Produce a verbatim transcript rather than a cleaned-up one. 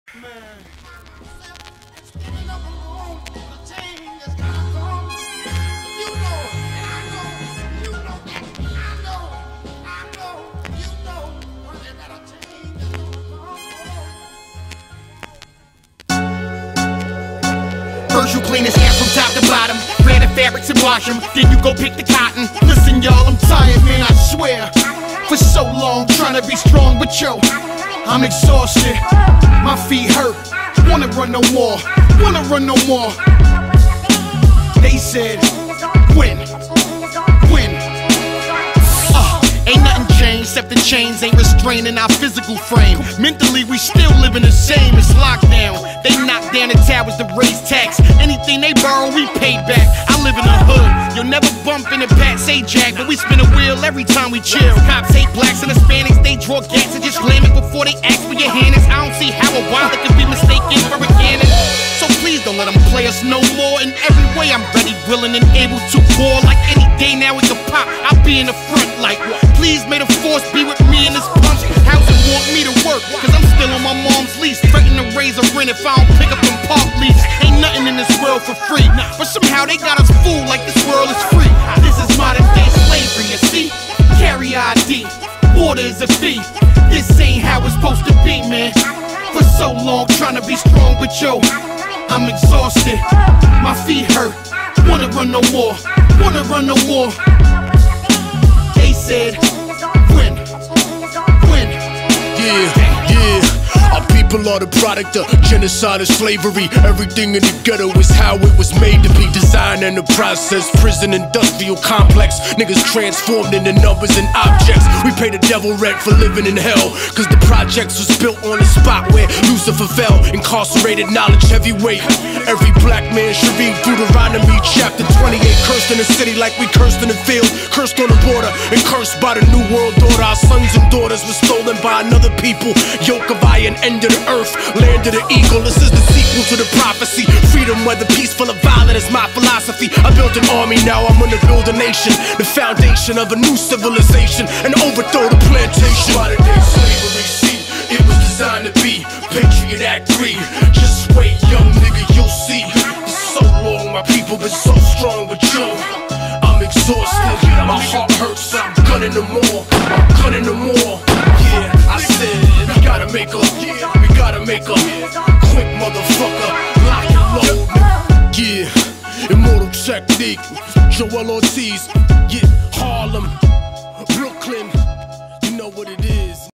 First you clean his hair from top to bottom, wear the fabrics and wash them, then you go pick the cotton. Listen y'all, I'm tired man, I swear. For so long trying to be strong, but yo, I'm exhausted. My feet hurt, wanna run no more, wanna run no more. They said, when, when uh, ain't nothing changed except the chains ain't restraining our physical frame. Mentally we still living the same, it's lockdown. They knock down the towers to raise tax. Anything they borrow we pay back. I live in the hood, you'll never bump in a Pat say Jack, but we spin a wheel every time we chill. Cops hate blacks and Hispanics, they draw gas and just slam it before they ask where your hand is. I don't see how a wallet could be mistaken for a cannon. So please don't let them play us no more. In every way I'm ready, willing and able to war. Like any day now we can pop, I'll be in the front like what? Please may the force be with me in this punch. How's it want me to work? Cause I'm still on my mom's lease, threatening to raise a rent if I don't pick up them park lease. Ain't nothing in this world for free, but somehow they got us fooled like this world is free. This is modern day slavery, you see? Carry I D, water is a fee. This ain't how it's supposed to be, man. For so long trying to be strong, but yo, I'm exhausted, my feet hurt, wanna run no more, wanna run no more. They said, when, when, yeah, yeah. Our people are the product of genocide and slavery. Everything in the ghetto is how it was made to be. Designed in the process, prison industrial complex. Niggas transformed into numbers and objects. We pay the devil rent for living in hell, cause the projects was built on the spot where Lucifer fell. Incarcerated knowledge heavyweight. Every black man should read Deuteronomy chapter twenty-eight. Cursed in the city like we cursed in the field. Cursed on the border and cursed by the new world order. Our sons and daughters were stolen by another people. Yoke of iron, end of the earth, land of the eagle. This is the sequel to the prophecy. Freedom, whether peaceful or violent, is my philosophy. I built an army, now I'm gonna build a nation. The foundation of a new civilization, and overthrow the plantation. Modern day slavery, see, it was designed to be Patriot Act three. Just wait, young nigga, you'll see. For so long, my people been so strong, but yo, I'm exhausted. My heart hurts, I'm gunning no more. I'm gunning no more. Yeah, I said, we gotta make a, we gotta make a quick motherfucker, lock and load. Yeah, immortal technique, Joel Ortiz.